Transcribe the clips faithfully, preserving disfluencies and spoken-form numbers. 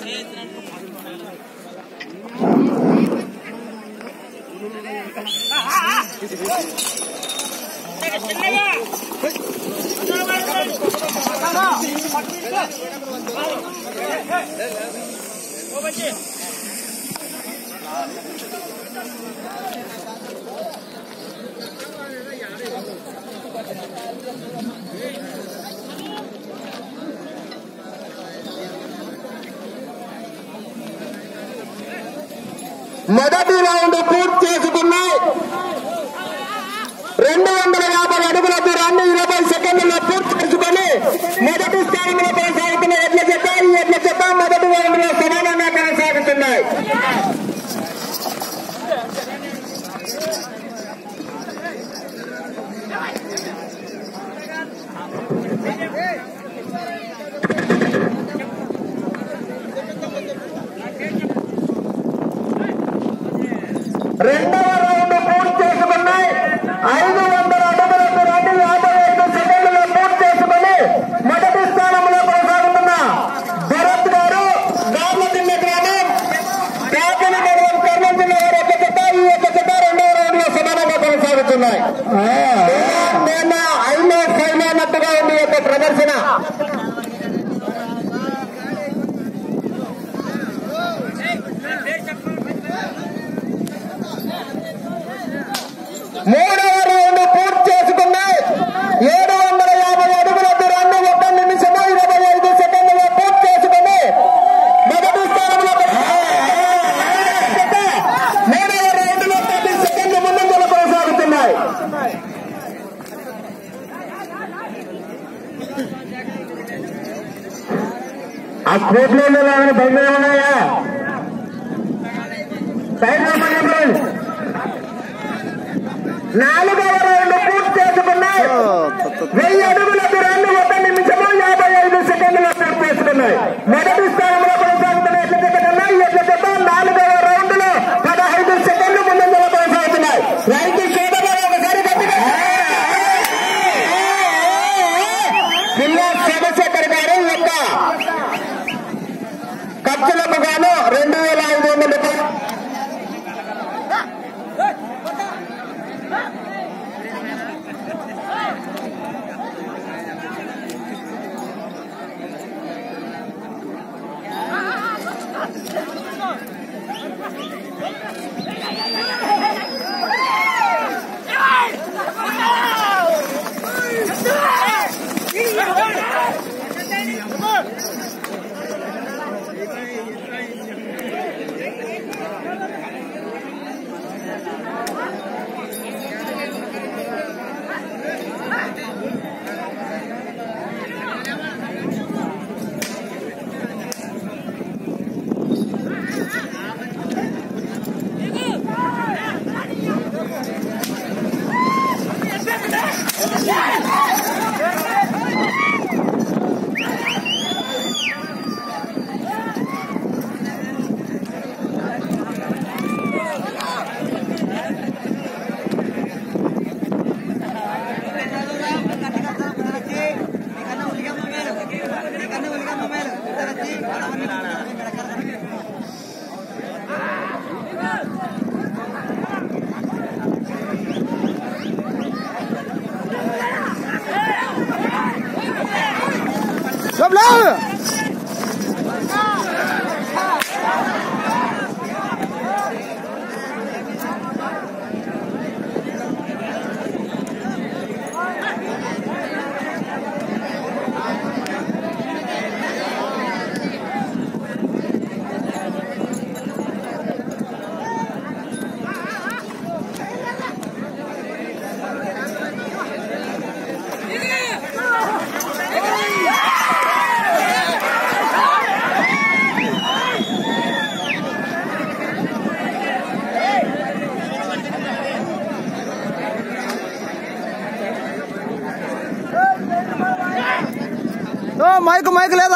మొదటి రౌండ్ పూర్తి చేసుకున్నాయి. రెండు వందల యాభై అడుగుల దూరాన్ని ఇరవై సెకండ్లలో పూర్తి చేసుకుని మొదటి స్థానంలో కొనసాగుతున్న ఎడ్ల జత ఈ ఎడ్ల జత మొదటి రౌండ్ లో సమానంగా కొనసాగుతున్నాయి. రెండవ రౌండ్ పూర్తి చేసుకున్నాయి. ఐదు వందల అడుగుల దూరాన్ని యాభై ఐదు సెకండ్లలో పూర్తి చేసుకుని మొదటి స్థానంలో కొనసాగుతున్న భరత్ గారు గార్లదిన్న గ్రామం కాకిని మండలం కర్నూలు జిల్లా వారి యొక్క జత ఈ యొక్క జత రెండవ రౌండ్ లో సమానంగా కొనసాగుతున్నాయి. నేను అయినా ఫైనా అన్నట్టుగా ఉంది యొక్క ప్రదర్శన. మూడవ రౌండ్ పూర్తి చేసుకున్నాయి. ఏడు వందల యాభై అడుగుల దూరాన్ని ఒక నిమిషము ఇరవై ఐదు సెకండ్లలో పూర్తి చేసుకుని మొదటి స్థానంలో మూడవ రౌండ్ లో పది సెకండ్ల ముందంజలో కొనసాగుతున్నాయి. ఆ స్ట్రేట్ లైన్ లో బయట ఉన్నాయా సైడ్ నాలుగవ రౌండ్ పూర్తి చేసుకున్నాయి. వెయ్యి అడుగుల దూరాన్ని ఒక నిమిషము యాభై ఐదు సెకండ్లు పూర్తి చేసుకున్నాయి. మొదటి స్థానంలో కొనసాగుతున్న ఎట్ల జత కన్నా ఈ ఎట్ల జత నాలుగవ రౌండ్ లో పదహైదు సెకండ్లు ముందంజలో కొనసాగుతున్నాయి. రైతు సోదరులు ఒకసారి గట్టిగా జిల్లా చంద్రశేఖర్ గారు యొక్క ఖర్చులకు గాను రెండు వేల ఐదు వందల రూపాయలు మైక్ మైక్ లేదా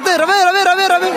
వద్దు రవి రవి రవి రవి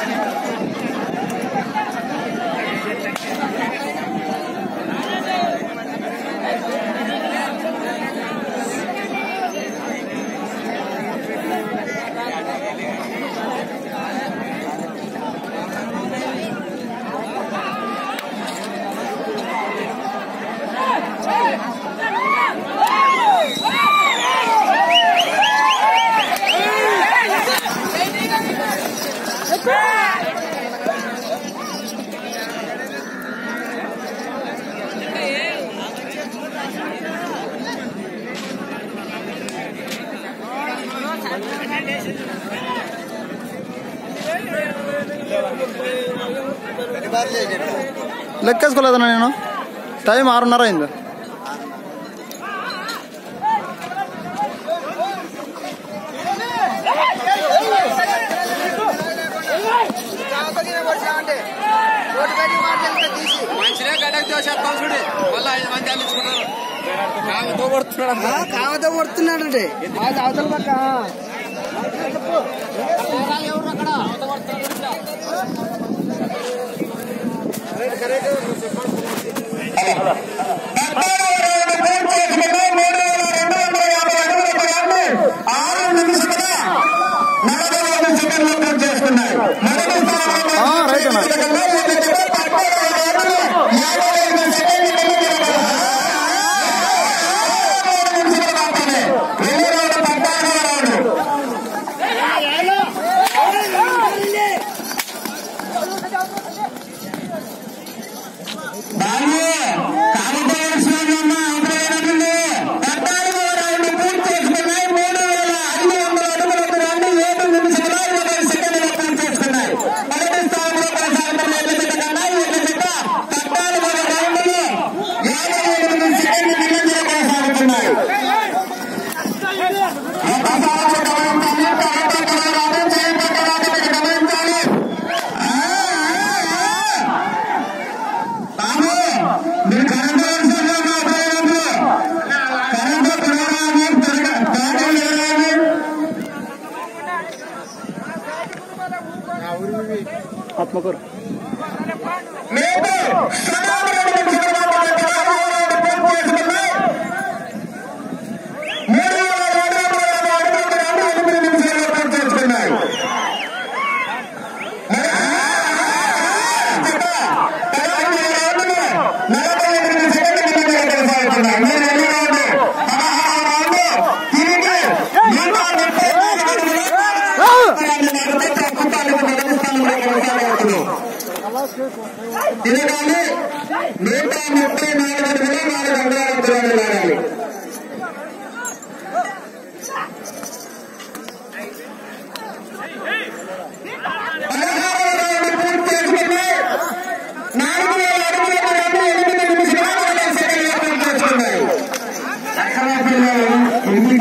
లెక్కేసుకోలేదన్నా నేను టైం ఆరున్నర అయింది కావతో కొడుతున్నాడంటే అవతల పక్క Atmakur. తిరగాలి నూట ముప్పై నాలుగు అడుగులు నాలుగు అంగుళాల దూరాన్ని లాగాలి. పదహారవ రౌండ్ పూర్తి చేసుకున్నాయి. నాలుగు వేల అడుగులకు రెండు ఎనిమిది నిమిషాలు నలభై సెకండ్లు పూర్తి చేసుకున్నాయి. ఎనిమిది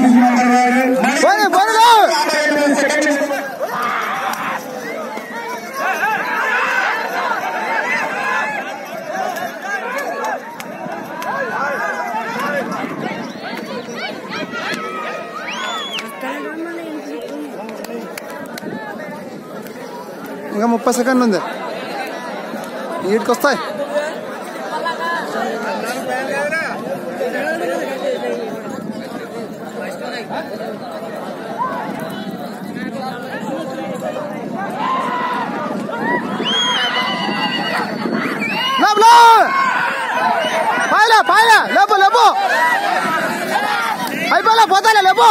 సెకండ్లు ఇంకా ముప్పై సెకండ్లు ఉంది వీటికి వస్తాయి పాయలే పాయలే లేపు లేపు అయిపోలే పోతాలే లేపు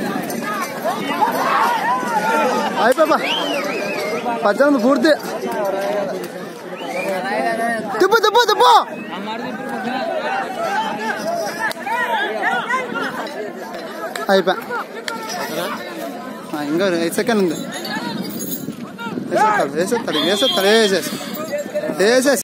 అయిపోయా పద్దెనిమిది పూర్తి తిప్పు తిప్పు తిప్పు అయిపోయా ఇంకా ఐదు సెకండ్ ఉంది వేసేస్తాడు వేసేస్తాడు వేసేస్తాడు వేసేసి వేసేసి